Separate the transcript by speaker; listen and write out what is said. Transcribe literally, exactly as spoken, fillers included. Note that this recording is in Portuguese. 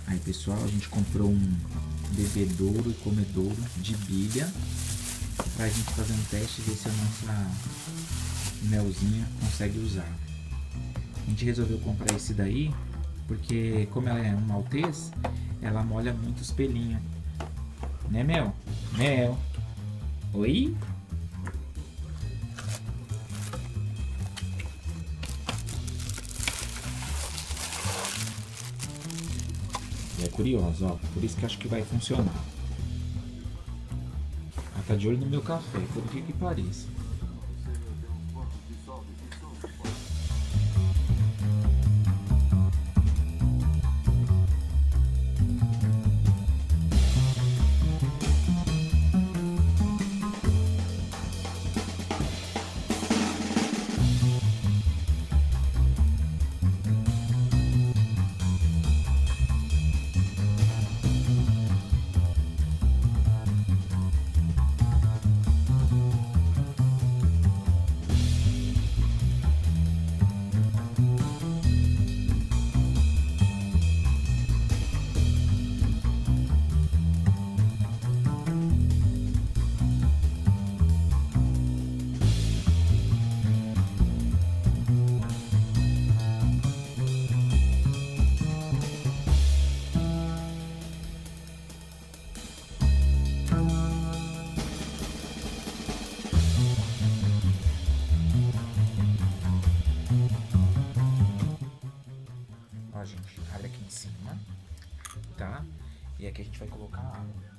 Speaker 1: Aí pessoal, a gente comprou um bebedouro e comedouro de bilha pra gente fazer um teste e ver se a nossa melzinha consegue usar. A gente resolveu comprar esse daí porque, como ela é um maltês, ela molha muito os pelinhos. Né, Mel? Mel? Oi? E é curiosa, ó. Por isso que acho que vai funcionar. Ela tá de olho no meu café, por que que pareça. Ó, gente, abre aqui em cima, tá? E aqui a gente vai colocar água.